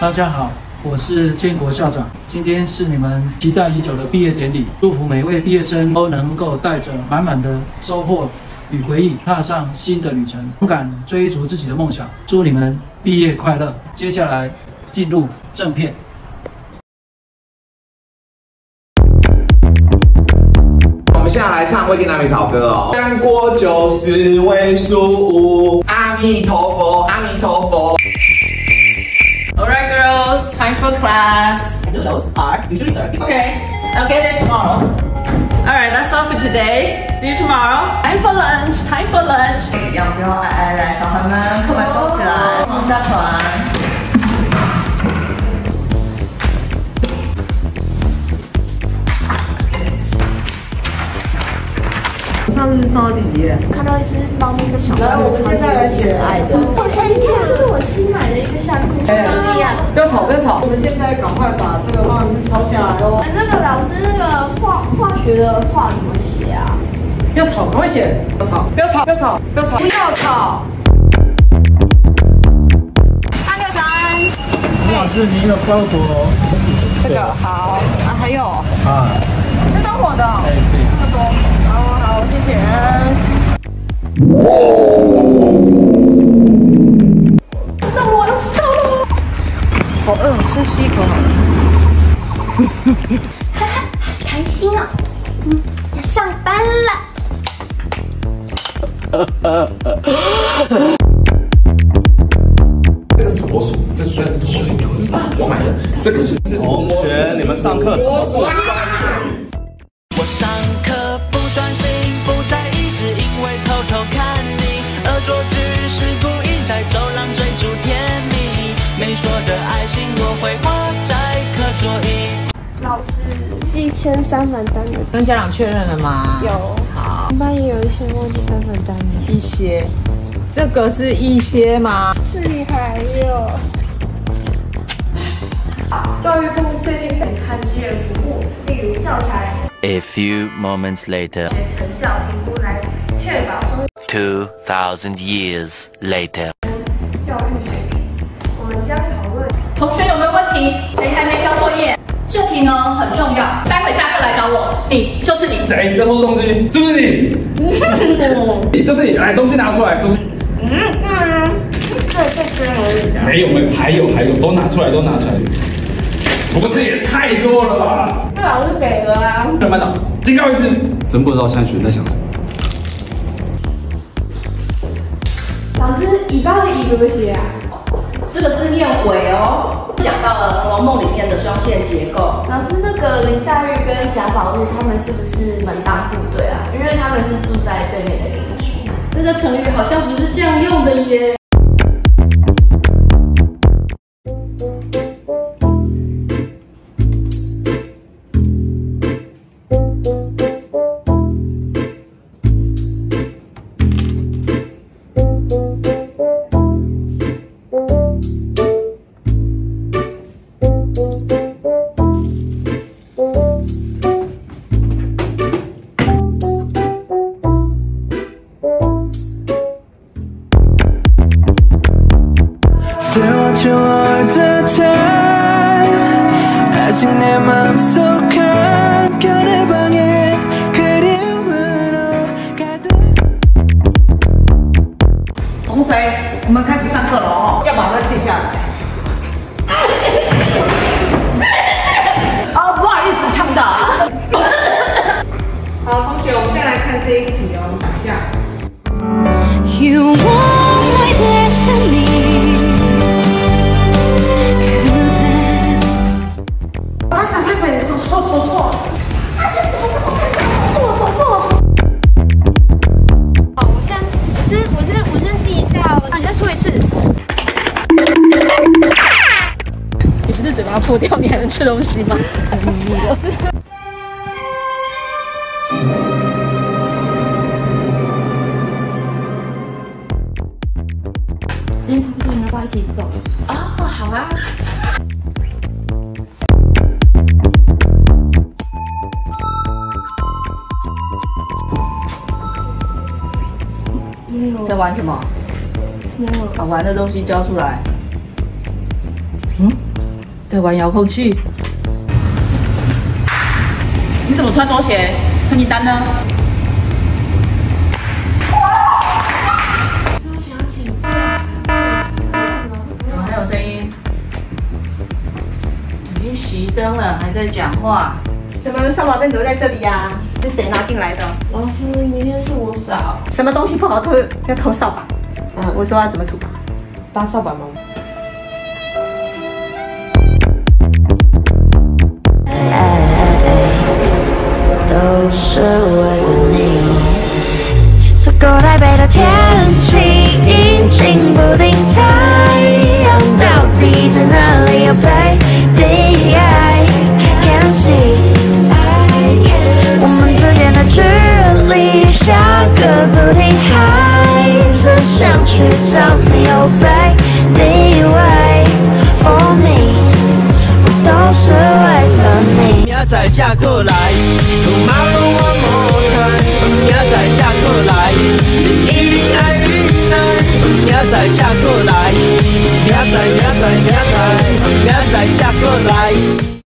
大家好，我是建国校长。今天是你们期待已久的毕业典礼，祝福每位毕业生都能够带着满满的收获与回忆，踏上新的旅程，勇敢追逐自己的梦想。祝你们毕业快乐！接下来进入正片。 我们现在来唱《魏晋南北朝歌》哦。三国就是为蜀，阿弥陀佛，阿弥陀佛。 Alright, girls, time for class. Noodles are usually served. Okay, I'll get there tomorrow. Alright, that's all for today. See you tomorrow. Time for lunch. Time for lunch. 要不要来，小孩们，课本收起来，放下船。 上次上到第几页？ 看到一只猫咪在小来，我们现在来写爱的。我吓一跳，这是我新买的一个夏裤，猫咪啊！ 不要吵，不要吵。我们现在赶快把这个方程式抄下来哦。 那个老师，那个化学的话怎么写啊？ 不要吵，赶快写。不要吵，不要吵，不要吵，不要吵，不要吵。 3个早安。 吴老师，您的包裹哦。 这个好啊，还有啊， 是跟我的哦。 哎，对。 这么多。好，谢谢。知道了，我要知道了。 好饿，先吃一口好了。 哈哈，开心啊！要上班了。 这个是土拨鼠，这是土拨鼠，我买的。这个是同学，你们上课怎么不我上课不专心，不在意，是因为偷偷看你。恶作剧是故意在走廊追逐甜蜜，没说的爱心我会画在课桌椅。 老师，记签3反单的跟家长确认了吗？ 有。 好， 我们班也有一些忘记3反单的。 一些，这个是一些吗？ 是还有。教育部最近在看志愿服务，例如教材。 A few moments later. 成效评估来确保说 2,000 years later. 教育水平。我们将讨论。 同学有没有问题？谁还没交作业？这题呢很重要，待会下课来找我。你就是你。 谁要偷东西？是不是你？你就是你，来，东西拿出来，东西。 对，这些而已。 没有没有，还有，都拿出来，都拿出来。不过这也太多了吧？ 那老师给了啊。 班长，警告一次。真不知道现在学生在想什么。 老师，尾巴的尾怎么写啊？ 这个字念尾哦。讲到了《红楼梦》里面的双线结构。 老师，那个林黛玉跟贾宝玉他们是不是门当户对啊？因为他们是住在对面的邻居。 这个成语好像不是这样用的耶。 Still want you all the time 아직 내 맘속 한켠의 방에 그리움으로 가득 同学，我们开始上课了哦，要把它记下来。哦，不好意思，烫到啊。 好，同学，我们现在来看这一题哦，等一下。 You want my destiny 错。 好，我先记一下哦。啊，你再说一次。 你不是嘴巴破掉，你还能吃东西吗？ 今天唱歌，你要不要一起走？哦，好啊。 在玩什么？把玩的东西交出来。 在玩遥控器。 你怎么穿拖鞋？成绩单呢？ 我想请假。 怎么还有声音？已经熄灯了，还在讲话。 怎么扫把灯留在这里呀？是谁拿进来的？ 老师，明天是我扫。 什么东西不好偷要偷扫把？我说要怎么处罚？ 拔扫把吗？ 都是为了你。是够台北的天气，阴晴不定，太阳到底在哪里？Oh baby, I can't see。我们之间的距离下个不停，还是想去找你？Oh baby, wait for me， 我都是为了你。 明仔嫁过来 ，Tomorrow one more time， 明仔嫁过来，你一定爱你爱，明仔嫁过来，明仔嫁过来。